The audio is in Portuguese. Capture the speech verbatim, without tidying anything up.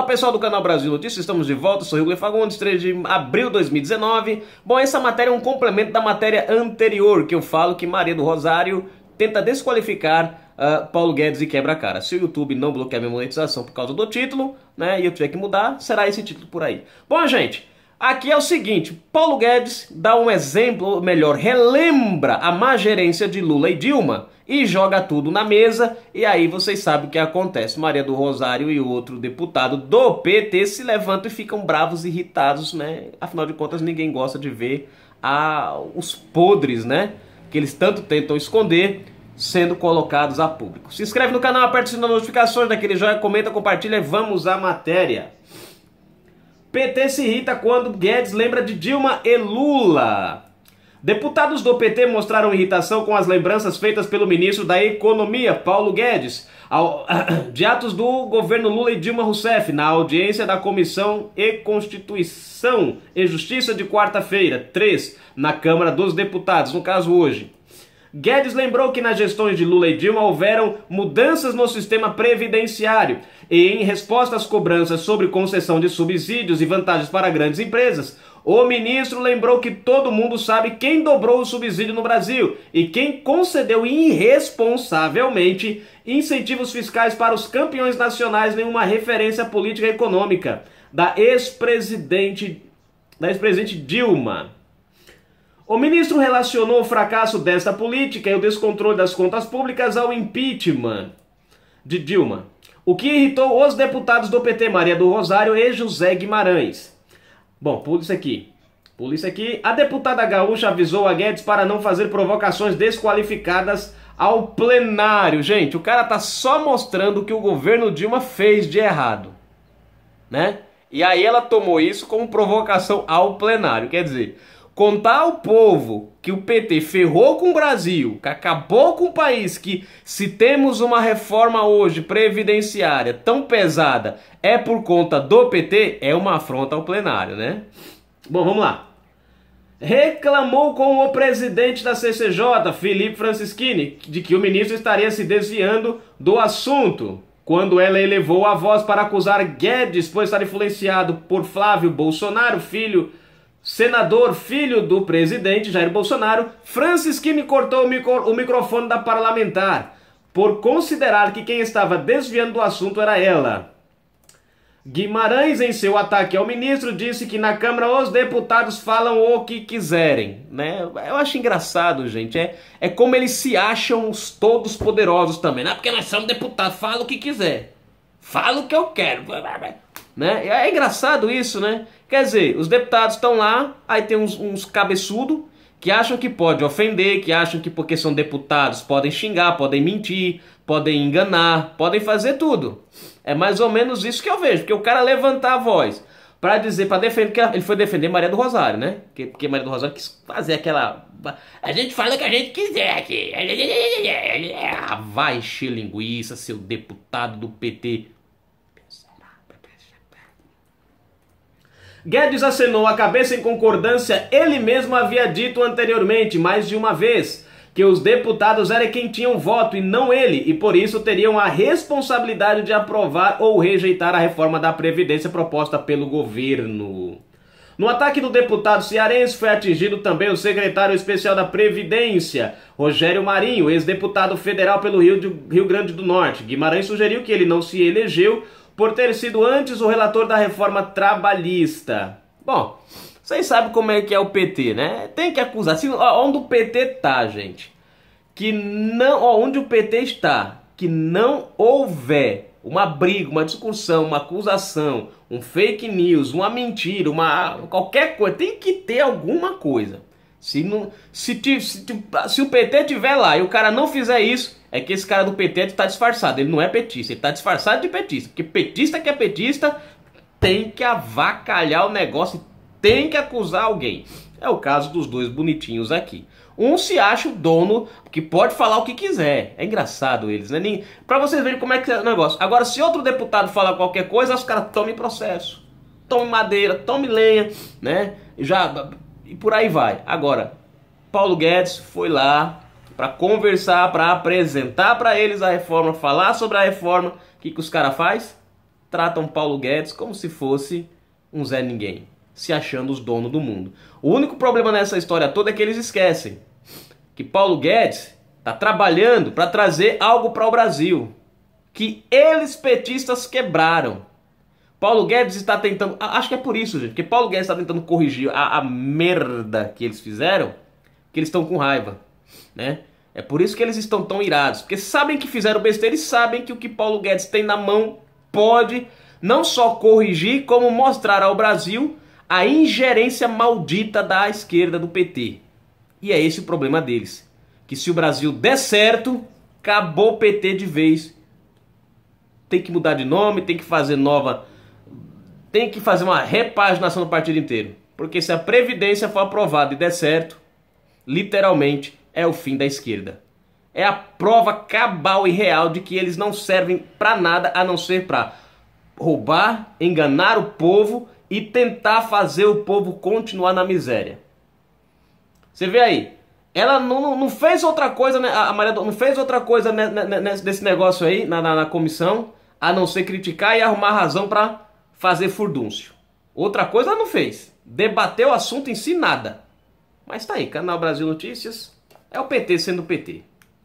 Olá pessoal do canal Brasil Notícias, estamos de volta, sou Hugo Fagundes, três de abril de dois mil e dezenove. Bom, essa matéria é um complemento da matéria anterior, que eu falo que Maria do Rosário tenta desqualificar uh, Paulo Guedes e quebra a cara. Se o YouTube não bloquear minha monetização por causa do título, né, e eu tiver que mudar, será esse título por aí. Bom, gente, aqui é o seguinte, Paulo Guedes dá um exemplo, ou melhor, relembra a má gerência de Lula e Dilma e joga tudo na mesa, e aí vocês sabem o que acontece. Maria do Rosário e outro deputado do P T se levantam e ficam bravos e irritados, né? Afinal de contas, ninguém gosta de ver a, os podres, né, que eles tanto tentam esconder, sendo colocados a público. Se inscreve no canal, aperta o sininho das notificações, daquele joinha, comenta, compartilha e vamos à matéria. P T se irrita quando Guedes lembra de Dilma e Lula. Deputados do P T mostraram irritação com as lembranças feitas pelo ministro da Economia, Paulo Guedes, ao, de atos do governo Lula e Dilma Rousseff, na audiência da Comissão e Constituição e Justiça de quarta-feira, três, na Câmara dos Deputados, no caso hoje. Guedes lembrou que nas gestões de Lula e Dilma houveram mudanças no sistema previdenciário e, em resposta às cobranças sobre concessão de subsídios e vantagens para grandes empresas, o ministro lembrou que todo mundo sabe quem dobrou o subsídio no Brasil e quem concedeu irresponsavelmente incentivos fiscais para os campeões nacionais em uma referência política e econômica da ex-presidente da ex-presidente Dilma. O ministro relacionou o fracasso desta política e o descontrole das contas públicas ao impeachment de Dilma, o que irritou os deputados do P T, Maria do Rosário e José Guimarães. Bom, pula isso aqui. Pula isso aqui. A deputada gaúcha avisou a Guedes para não fazer provocações desqualificadas ao plenário. Gente, o cara tá só mostrando o que o governo Dilma fez de errado, né? E aí ela tomou isso como provocação ao plenário. Quer dizer, contar ao povo que o P T ferrou com o Brasil, que acabou com o país, que se temos uma reforma hoje previdenciária tão pesada é por conta do P T, é uma afronta ao plenário, né? Bom, vamos lá. Reclamou com o presidente da C C J, Felipe Francischini, de que o ministro estaria se desviando do assunto, quando ela elevou a voz para acusar Guedes por estar influenciado por Flávio Bolsonaro, filho senador, filho do presidente Jair Bolsonaro. Francischini cortou o, micro, o microfone da parlamentar por considerar que quem estava desviando do assunto era ela. Guimarães, em seu ataque ao ministro, disse que na Câmara os deputados falam o que quiserem, né? Eu acho engraçado, gente. É, é como eles se acham os todos poderosos também, né? Porque nós somos deputados, fala o que quiser. Fala o que eu quero. Né? É engraçado isso, né? Quer dizer, os deputados estão lá, aí tem uns, uns cabeçudos que acham que pode ofender, que acham que porque são deputados podem xingar, podem mentir, podem enganar, podem fazer tudo. É mais ou menos isso que eu vejo, porque o cara levantar a voz para dizer, para defender, que ele foi defender Maria do Rosário, né? Porque, porque Maria do Rosário quis fazer aquela... A gente fala o que a gente quiser aqui. Ah, vai encher linguiça, seu deputado do P T. Guedes acenou a cabeça em concordância. Ele mesmo havia dito anteriormente, mais de uma vez, que os deputados eram quem tinham voto e não ele, e por isso teriam a responsabilidade de aprovar ou rejeitar a reforma da Previdência proposta pelo governo. No ataque do deputado cearense foi atingido também o secretário especial da Previdência, Rogério Marinho, ex-deputado federal pelo Rio, de, Rio Grande do Norte. Guimarães sugeriu que ele não se elegeu por ter sido antes o relator da reforma trabalhista. Bom, vocês sabem como é que é o P T, né? Tem que acusar. Se, ó, onde o P T tá, gente, que não, ó, onde o P T está, que não houver uma briga, uma discussão, uma acusação, um fake news, uma mentira, uma qualquer coisa, tem que ter alguma coisa. Se, não, se, se, se o P T tiver lá e o cara não fizer isso, é que esse cara do P T está disfarçado. Ele não é petista, ele está disfarçado de petista. Porque petista que é petista tem que avacalhar o negócio, tem que acusar alguém. É o caso dos dois bonitinhos aqui. Um se acha o dono, que pode falar o que quiser. É engraçado eles, né? Nem... Pra vocês verem como é que é o negócio. Agora, se outro deputado falar qualquer coisa, os caras tomem processo, tomem madeira, tomem lenha, né? Já... E por aí vai. Agora, Paulo Guedes foi lá para conversar, para apresentar para eles a reforma, falar sobre a reforma. O que, que os caras fazem? tratam Paulo Guedes como se fosse um Zé Ninguém, se achando os donos do mundo. O único problema nessa história toda é que eles esquecem que Paulo Guedes está trabalhando para trazer algo para o Brasil que eles petistas quebraram. Paulo Guedes está tentando, acho que é por isso, gente, porque Paulo Guedes está tentando corrigir a, a merda que eles fizeram, que eles estão com raiva, né? É por isso que eles estão tão irados, porque sabem que fizeram besteira e sabem que o que Paulo Guedes tem na mão pode não só corrigir, como mostrar ao Brasil a ingerência maldita da esquerda do P T. E é esse o problema deles, que se o Brasil der certo, acabou o P T de vez. Tem que mudar de nome, tem que fazer nova... Tem que fazer uma repaginação do partido inteiro. Porque se a Previdência for aprovada e der certo, literalmente é o fim da esquerda. É a prova cabal e real de que eles não servem pra nada a não ser pra roubar, enganar o povo e tentar fazer o povo continuar na miséria. Você vê aí, ela não, não fez outra coisa, né? A Maria não fez outra coisa nesse negócio aí, na, na, na comissão, a não ser criticar e arrumar razão pra fazer furdúncio. Outra coisa ela não fez. Debater o assunto em si, nada. Mas tá aí, Canal Brasil Notícias é o P T sendo o P T.